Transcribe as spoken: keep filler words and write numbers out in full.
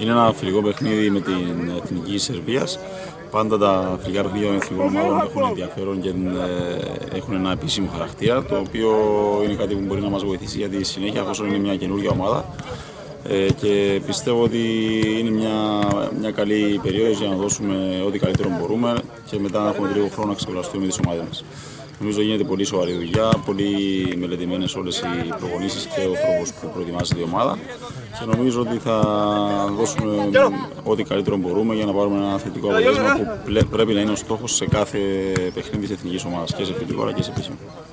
Είναι ένα φιλικό παιχνίδι με την Εθνική Σερβίας. Πάντα τα φιλικά παιχνίδια των εθνικών ομάδων έχουν ενδιαφέρον και έχουν ένα επίσημο χαρακτήρα, το οποίο είναι κάτι που μπορεί να μας βοηθήσει για τη συνέχεια, εφόσον είναι μια καινούργια ομάδα. Ε, και πιστεύω ότι είναι μια, μια καλή περίοδος για να δώσουμε ό,τι καλύτερο μπορούμε και μετά να έχουμε λίγο χρόνο να ξεκουραστούμε με τις ομάδες μας. Νομίζω γίνεται πολύ σοβαρή δουλειά, πολύ μελετημένες όλες οι προπονήσεις και ο τρόπος που προετοιμάζεται η ομάδα και νομίζω ότι θα δώσουμε ό,τι καλύτερο μπορούμε για να πάρουμε ένα θετικό αποτέλεσμα που πρέπει να είναι ο στόχος σε κάθε παιχνίδι της εθνικής ομάδας και σε φιλικό αλλά και σε επίσημο.